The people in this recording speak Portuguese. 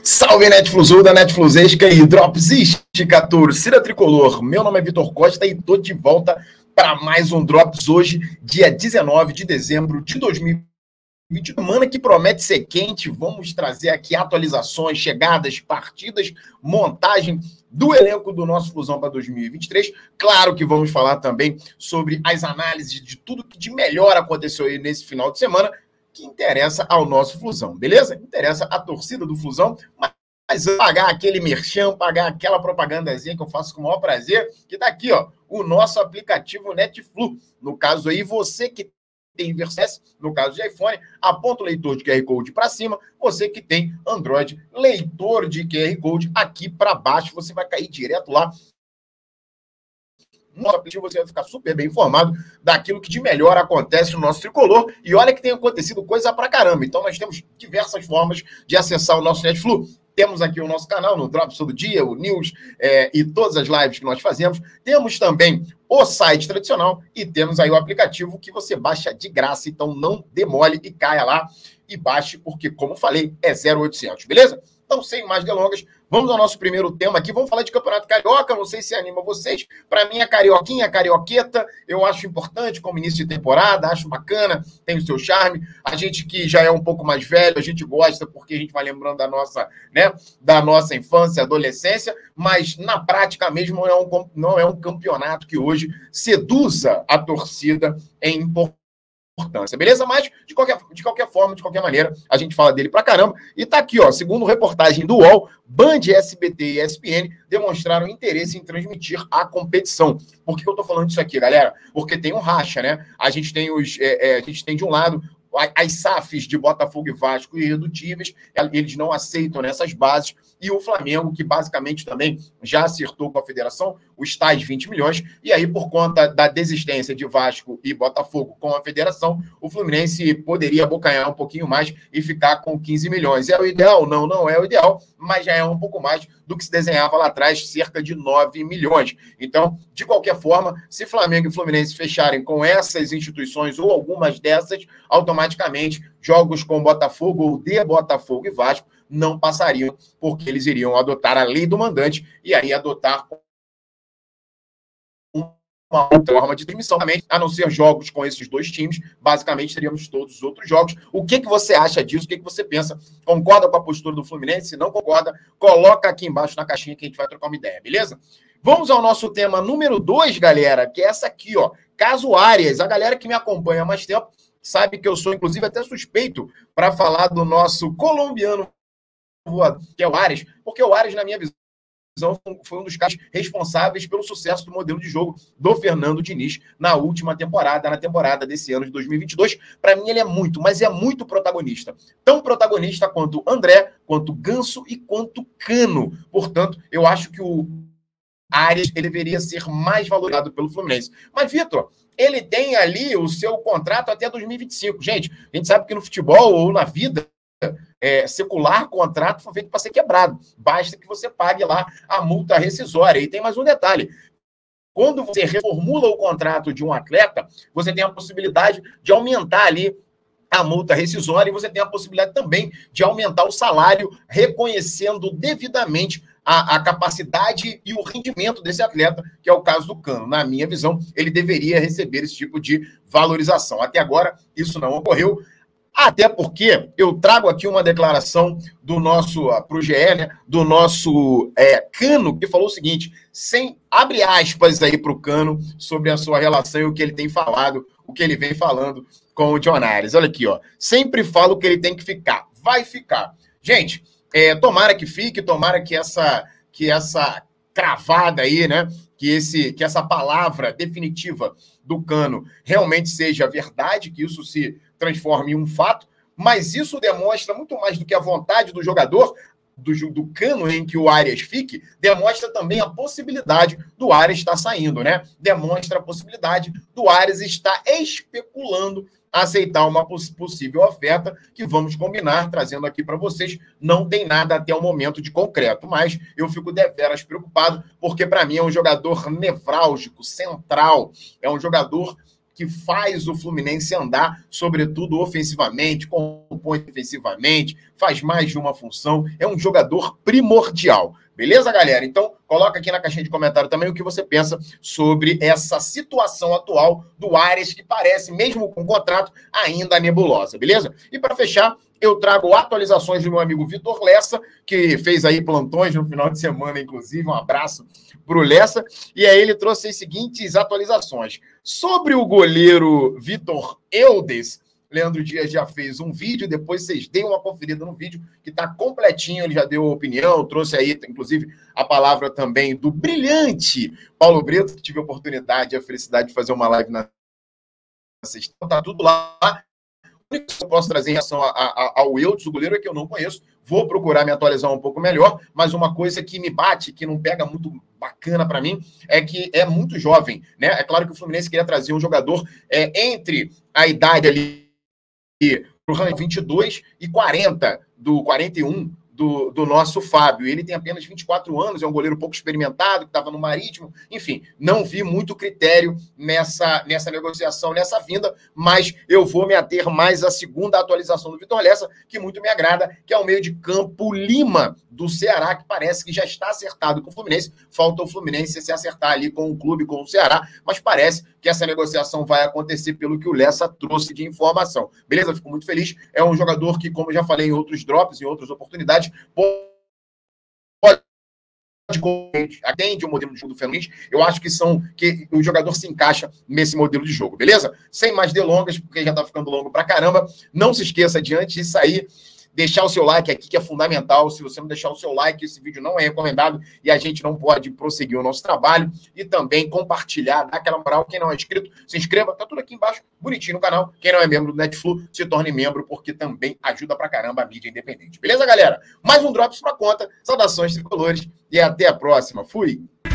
Salve Netflusuda, Netflusesca e Dropsística, torcida tricolor. Meu nome é Vitor Costa e tô de volta para mais um Drops hoje, dia 19 de dezembro de 2020. Semana que promete ser quente. Vamos trazer aqui atualizações, chegadas, partidas, montagem do elenco do nosso Flusão para 2023. Claro que vamos falar também sobre as análises de tudo que de melhor aconteceu aí nesse final de semana, que interessa ao nosso Flusão, beleza? Interessa a torcida do Flusão, mas pagar aquele merchan, pagar aquela propagandazinha que eu faço com o maior prazer, que tá aqui, ó, o nosso aplicativo Netflu. No caso aí, você que tem Versus, no caso de iPhone, aponta o leitor de QR Code para cima. Você que tem Android, leitor de QR Code aqui para baixo, você vai cair direto lá no aplicativo. Você vai ficar super bem informado daquilo que de melhor acontece no nosso tricolor. E olha que tem acontecido coisa pra caramba. Então nós temos diversas formas de acessar o nosso Netflu. Temos aqui o nosso canal no Drops todo dia, o News e todas as lives que nós fazemos. Temos também o site tradicional e temos aí o aplicativo que você baixa de graça. Então não demole e caia lá e baixe, porque, como falei, é 0800, beleza? Então, sem mais delongas, vamos ao nosso primeiro tema aqui. Vamos falar de Campeonato Carioca. Não sei se anima vocês. Para mim, a Carioquinha, a Carioqueta, eu acho importante como início de temporada. Acho bacana, tem o seu charme. A gente que já é um pouco mais velho, a gente gosta porque a gente vai lembrando da nossa infância, adolescência. Mas, na prática mesmo, não é um campeonato que hoje seduza a torcida em importância, beleza? Mas, de qualquer forma, de qualquer maneira, a gente fala dele pra caramba. E tá aqui, ó, segundo reportagem do UOL, Band, SBT e ESPN demonstraram interesse em transmitir a competição. Por que eu tô falando disso aqui, galera? Porque tem um racha, né? A gente tem a gente tem de um lado as SAFs de Botafogo e Vasco irredutíveis, eles não aceitam nessas bases, e o Flamengo, que basicamente também já acertou com a federação os tais 20 milhões, e aí por conta da desistência de Vasco e Botafogo com a federação, o Fluminense poderia abocanhar um pouquinho mais e ficar com 15 milhões. É o ideal? Não, não é o ideal, mas já é um pouco mais do que se desenhava lá atrás, cerca de 9 milhões. Então, de qualquer forma, se Flamengo e Fluminense fecharem com essas instituições ou algumas dessas, automaticamente jogos com Botafogo ou de Botafogo e Vasco não passariam, porque eles iriam adotar a lei do mandante e aí adotar uma outra forma de transmissão, a não ser jogos com esses dois times. Basicamente teríamos todos os outros jogos. O que você acha disso? O que você pensa? Concorda com a postura do Fluminense? Se não concorda, coloca aqui embaixo na caixinha que a gente vai trocar uma ideia, beleza? Vamos ao nosso tema número 2, galera, que é essa aqui, ó, Caso Arias. A galera que me acompanha há mais tempo sabe que eu sou, inclusive, até suspeito para falar do nosso colombiano, que é o Arias, porque o Arias, na minha visão, foi um dos caras responsáveis pelo sucesso do modelo de jogo do Fernando Diniz na última temporada, na temporada desse ano de 2022. Para mim, ele é muito, mas é muito protagonista. Tão protagonista quanto André, quanto Ganso e quanto Cano. Portanto, eu acho que o Arias ele deveria ser mais valorizado pelo Fluminense. Mas, Vitor, ele tem ali o seu contrato até 2025. Gente, a gente sabe que no futebol ou na vida secular, contrato foi feito para ser quebrado. Basta que você pague lá a multa rescisória. E tem mais um detalhe. Quando você reformula o contrato de um atleta, você tem a possibilidade de aumentar ali a multa rescisória e você tem a possibilidade também de aumentar o salário, reconhecendo devidamente a capacidade e o rendimento desse atleta, que é o caso do Cano. Na minha visão, ele deveria receber esse tipo de valorização. Até agora, isso não ocorreu. Até porque eu trago aqui uma declaração do nosso, para o GE, né, do nosso Cano, que falou o seguinte, abre aspas aí para o Cano sobre a sua relação e o que ele tem falado, o que ele vem falando com o John Arias. Olha aqui, ó. Sempre falo que ele tem que ficar. Vai ficar. Gente, tomara que fique, tomara que essa cravada aí, né, que essa palavra definitiva do Cano realmente seja verdade, que isso se transforme em um fato, mas isso demonstra muito mais do que a vontade do jogador, do Cano em que o Arias fique, demonstra também a possibilidade do Arias estar saindo, né? Demonstra a possibilidade do Arias estar especulando aceitar uma possível oferta, que vamos combinar, trazendo aqui para vocês, não tem nada até o momento de concreto, mas eu fico deveras preocupado, porque para mim é um jogador nevrálgico, central, é um jogador que faz o Fluminense andar, sobretudo ofensivamente, com compõe defensivamente, faz mais de uma função, é um jogador primordial. Beleza, galera? Então, coloca aqui na caixinha de comentário também o que você pensa sobre essa situação atual do Arias, que parece, mesmo com o contrato, ainda nebulosa, beleza? E para fechar, eu trago atualizações do meu amigo Vitor Lessa, que fez aí plantões no final de semana, inclusive. Um abraço para o Lessa. E aí ele trouxe as seguintes atualizações. Sobre o goleiro Vitor Eudes, Leandro Dias já fez um vídeo, depois vocês deem uma conferida no vídeo, que está completinho, ele já deu opinião, trouxe aí, inclusive, a palavra também do brilhante Paulo Brito, que tive a oportunidade e a felicidade de fazer uma live na sexta. Está tudo lá. O único que eu posso trazer em relação ao Eudes, o goleiro, é que eu não conheço. Vou procurar me atualizar um pouco melhor, mas uma coisa que me bate, que não pega muito bacana para mim, é que é muito jovem, né? É claro que o Fluminense queria trazer um jogador entre a idade ali para o 22 e 40, do 41 do nosso Fábio. Ele tem apenas 24 anos, é um goleiro pouco experimentado, que estava no Marítimo. Enfim, não vi muito critério nessa negociação, nessa vinda, mas eu vou me ater mais à segunda atualização do Vitor Lessa, que muito me agrada, que é o meio de campo Lima, do Ceará, que parece que já está acertado com o Fluminense. Falta o Fluminense se acertar ali com o clube, com o Ceará, mas parece que essa negociação vai acontecer pelo que o Lessa trouxe de informação. Beleza? Fico muito feliz. É um jogador que, como eu já falei em outros drops, em outras oportunidades, pode atende o modelo de jogo do Fluminense. Eu acho que o jogador se encaixa nesse modelo de jogo, beleza? Sem mais delongas, porque já tá ficando longo pra caramba. Não se esqueça de, antes de sair, deixar o seu like aqui, que é fundamental. Se você não deixar o seu like, esse vídeo não é recomendado e a gente não pode prosseguir o nosso trabalho. E também compartilhar, dar aquela moral. Quem não é inscrito, se inscreva. Tá tudo aqui embaixo, bonitinho no canal. Quem não é membro do Netflu, se torne membro, porque também ajuda pra caramba a mídia independente. Beleza, galera? Mais um Drops pra conta. Saudações tricolores e até a próxima. Fui!